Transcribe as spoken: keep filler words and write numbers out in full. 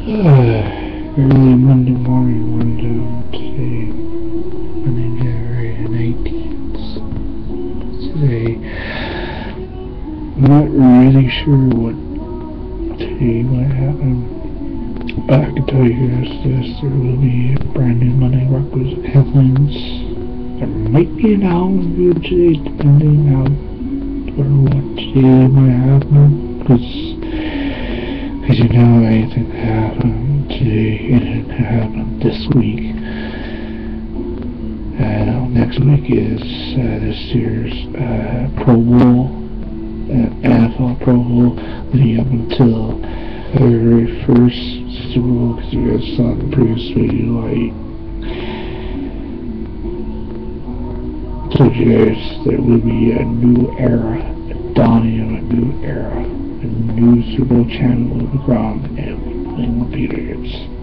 Early Monday morning rundown today, Monday, January nineteenth. Today, I'm not really sure what today might happen, but I can tell you guys this: there will be a brand new Monday Rockers headlines. There might be an album video today, depending how or what today might happen, because Because you know, anything that happened today, anything that happened this week, and next week is uh, this year's uh, Pro Bowl, uh, N F L Pro Bowl, leading up until the very first Super Bowl, because you guys saw the previous video. I told you guys there will be a new era, a dawning of a new era. A new Super Bowl channel will be ground and playing the Patriots.